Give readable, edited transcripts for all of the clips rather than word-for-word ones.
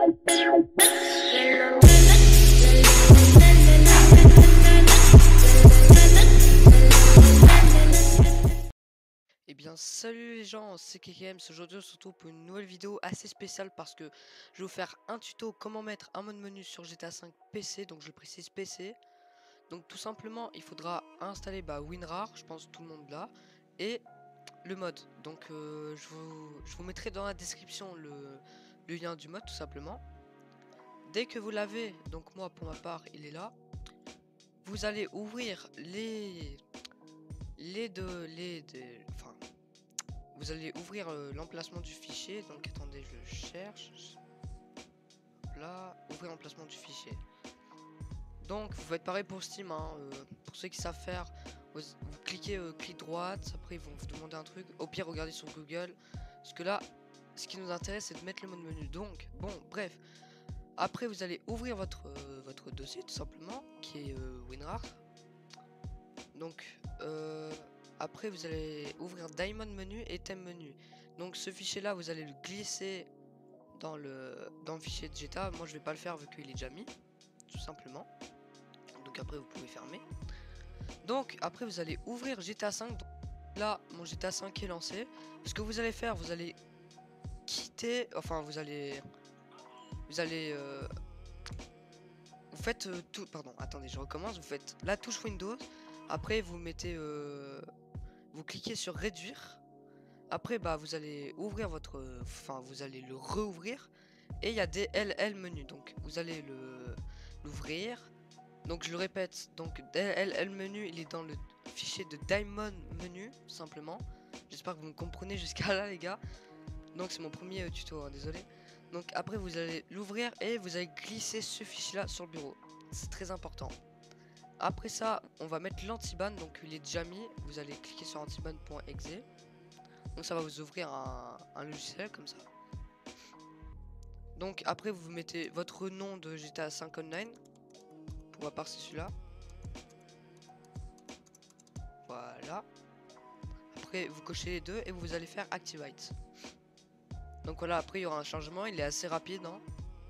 Eh bien salut les gens, c'est KKM. Aujourd'hui on se retrouve pour une nouvelle vidéo assez spéciale parce que je vais vous faire un tuto comment mettre un mode menu sur GTA 5 PC, donc je le précise PC. Donc tout simplement il faudra installer WinRAR, je pense tout le monde là, et le mode. Donc je vous mettrai dans la description le lien du mode tout simplement. Dès que vous l'avez, donc moi pour ma part il est là, vous allez ouvrir enfin vous allez ouvrir l'emplacement du fichier. Donc attendez, je le cherche. Là, ouvrir l'emplacement du fichier. Donc vous faites pareil pour Steam, hein, pour ceux qui savent faire, vous cliquez clic droite, après ils vont vous demander un truc. Au pire regardez sur Google, parce que là ce qui nous intéresse c'est de mettre le mode menu. Donc bon, bref, après vous allez ouvrir votre dossier tout simplement, qui est WinRAR. Donc après vous allez ouvrir Diamond Menu et Theme Menu. Donc ce fichier là vous allez le glisser dans le fichier de GTA. Moi je vais pas le faire vu qu'il est déjà mis, tout simplement. Donc après vous pouvez fermer. Donc après vous allez ouvrir GTA 5. Donc, là mon GTA 5 est lancé. Ce que vous allez faire, vous allez quitter, enfin vous faites tout, pardon, attendez, je recommence. Vous faites la touche Windows. Après vous mettez vous cliquez sur réduire. Après vous allez ouvrir votre, enfin vous allez le rouvrir et il y a des DLL menu. Donc vous allez l'ouvrir. Donc je le répète, donc DLL menu il est dans le fichier de Diamond Menu simplement. J'espère que vous me comprenez jusqu'à là les gars. Donc c'est mon premier tuto, hein, désolé. Donc après vous allez l'ouvrir et vous allez glisser ce fichier là sur le bureau. C'est très important. Après ça on va mettre l'antiban, donc il est déjà mis. Vous allez cliquer sur antiban.exe. Donc ça va vous ouvrir un logiciel comme ça. Donc après vous mettez votre nom de GTA 5 Online. Pour ma part c'est celui-là. Voilà. Après vous cochez les deux et vous allez faire Activate. Donc voilà, après il y aura un changement, il est assez rapide, hein.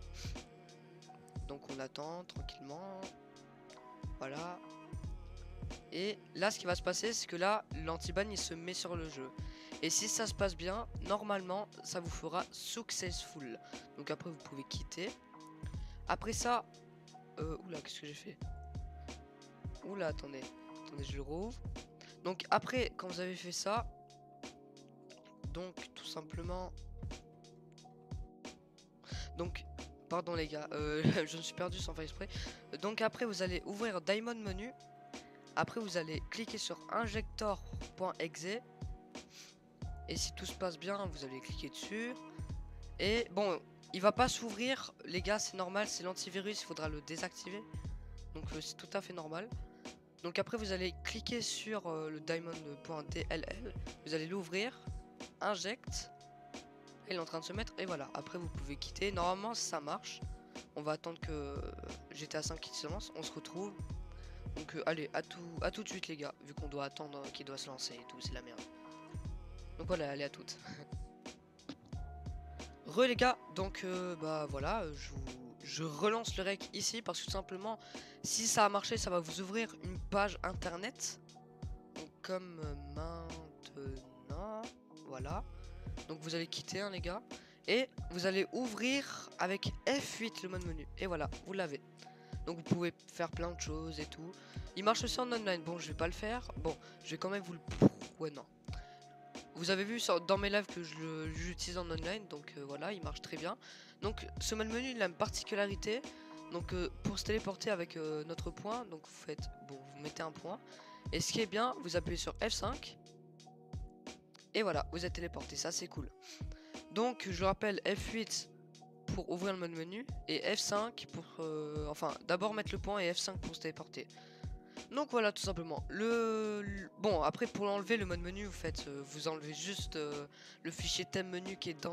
Donc on attend tranquillement. Voilà. Et là ce qui va se passer c'est que là l'antiban il se met sur le jeu. Et si ça se passe bien, normalement ça vous fera successful. Donc après vous pouvez quitter. Après ça, oula, qu'est-ce que j'ai fait? Oula, attendez, je le rouvre. Donc après quand vous avez fait ça, donc tout simplement, donc pardon les gars, je me suis perdu sans faire exprès. Donc après vous allez ouvrir Diamond Menu. Après vous allez cliquer sur injector.exe. Et si tout se passe bien, vous allez cliquer dessus. Et bon, il va pas s'ouvrir, les gars, c'est normal, c'est l'antivirus, il faudra le désactiver. Donc c'est tout à fait normal. Donc après vous allez cliquer sur le diamond.dll. Vous allez l'ouvrir, inject. Il est en train de se mettre et voilà. Après vous pouvez quitter. Normalement ça marche. On va attendre que GTA 5 qui se lance. On se retrouve. Donc allez, à tout de suite les gars. Vu qu'on doit attendre qu'il doit se lancer et tout, c'est la merde. Donc voilà, allez à toutes. Re les gars, donc voilà, je relance le rec ici parce que tout simplement, si ça a marché, ça va vous ouvrir une page internet. Donc comme maintenant, voilà. Donc vous allez quitter, hein, les gars, et vous allez ouvrir avec F8 le mode menu. Et voilà, vous l'avez. Donc vous pouvez faire plein de choses et tout. Il marche aussi en online. Bon, je vais pas le faire. Bon, je vais quand même vous le... Ouais, non. Vous avez vu dans mes lives que j'utilise en online, donc voilà, il marche très bien. Donc ce mode menu il a une particularité. Donc pour se téléporter avec notre point, donc vous faites, bon, vous mettez un point. Et ce qui est bien, vous appuyez sur F5. Et voilà, vous êtes téléporté, ça c'est cool. Donc je rappelle F8 pour ouvrir le mode menu et F5 pour, enfin d'abord mettre le point et F5 pour se téléporter. Donc voilà, tout simplement. Bon, après pour l'enlever le mode menu, vous faites, vous enlevez juste le fichier thème menu qui est dans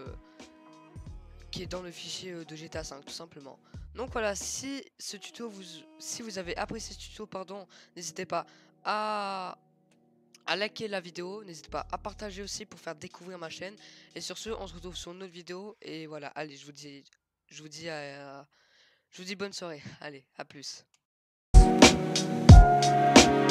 le fichier de GTA 5 tout simplement. Donc voilà, si vous avez apprécié ce tuto, pardon, n'hésitez pas à liker la vidéo, n'hésitez pas à partager aussi pour faire découvrir ma chaîne. Et sur ce, on se retrouve sur une autre vidéo et voilà, allez, je vous dis je vous dis je vous dis bonne soirée. Allez, à plus.